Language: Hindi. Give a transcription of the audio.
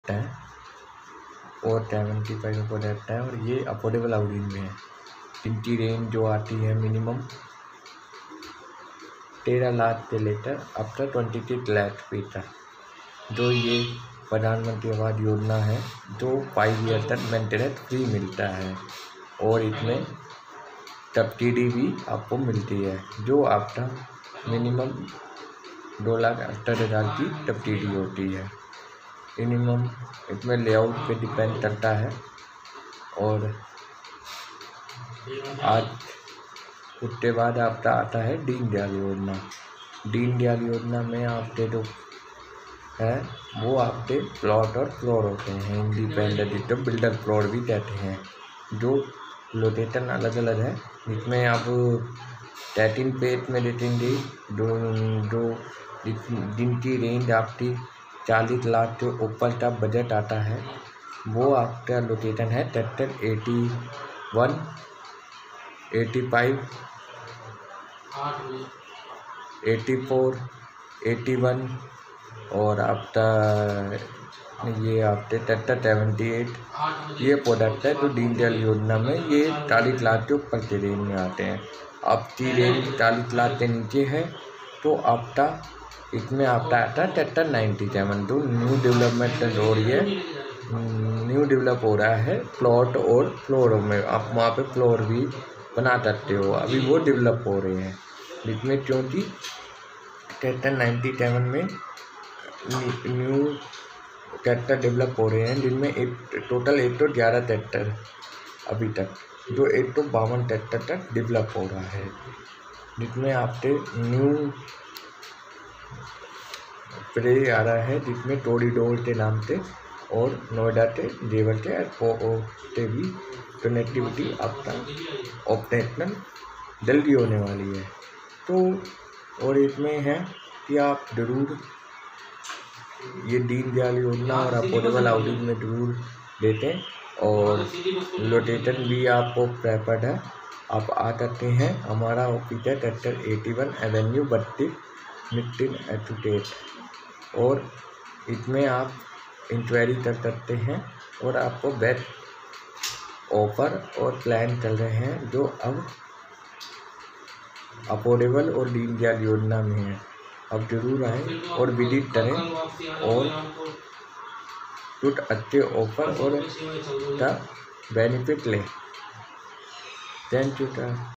है और 75 प्रोडक्ट है और ये अफोर्डेबल हाउसिंग में है। इनकी रेंज जो आती है मिनिमम 13 लाख से लेकर अब तक 23 लाख रुपये तक। जो ये प्रधानमंत्री आवास योजना है जो 5 ईयर तक मेंटेनेंस फ्री मिलता है और इसमें सब्सिडी भी आपको मिलती है जो आपका मिनिमम 2,78,000 की सब्सिडी होती है। मिनिमम इसमें लेआउट पे डिपेंड करता है। और आज उसके बाद आपका आता है दीनदयाल योजना। दीनदयाल योजना में आपके जो है वो आपके प्लॉट और फ्लोर होते हैं, इंडिपेंडेंट जिसको बिल्डर प्लॉट भी कहते हैं, जो लोकेशन अलग अलग है। जिसमें आप 13 पेज में देखेंगे जो जिनकी रेंज आपकी 40 लाख के ऊपर का बजट आता है वो आपका लोकेशन है सेक्टर 81, 85, 84, 81 और आपका ये आपके सेक्टर 78 ये प्रोडक्ट है जो दीनदयाल योजना में ये 40 लाख के ऊपर के रेंज में आते हैं। आपकी रेंज 40 लाख के नीचे है तो आपका इसमें आपका आता है सेक्टर 97 जो न्यू डेवलपमेंट हो रही है, न्यू डेवलप हो रहा है प्लॉट और फ्लोर में। आप वहाँ पे फ्लोर भी बना सकते हो, अभी वो डेवलप हो रहे हैं। जिसमें क्योंकि सेक्टर 97 में न्यू सेक्टर डेवलप हो रहे हैं जिनमें टोटल 111 सेक्टर अभी तक जो 152 सेक्टर तक डेवलप हो रहा है। जिसमें आपके न्यू प्रे आ रहा है जिसमें टोरीडोर के नाम से और नोएडा के जेवर के से भी कनेक्टिविटी आपका ऑपरेशनल जल्दी होने वाली है। तो और इसमें है कि आप ज़रूर ये दीनदयाल योजना और अफोर्डेबल हाउसिंग में ज़रूर देखें और लोकेशन भी आपको प्रेफर्ड है। आप आ सकते हैं, हमारा ऑफिस है सेक्टर 81 एवेन्यू 32 मिट्टिन एजुकेट और इसमें आप इंक्वायरी कर सकते हैं। और आपको बेस्ट ऑफर और प्लान चल रहे हैं जो अब अफोर्डेबल और दीनदयाल योजना में है। अब जरूर आएँ और विजिट करें और कुछ अच्छे ऑफर और का बेनिफिट लें। Thank you sir.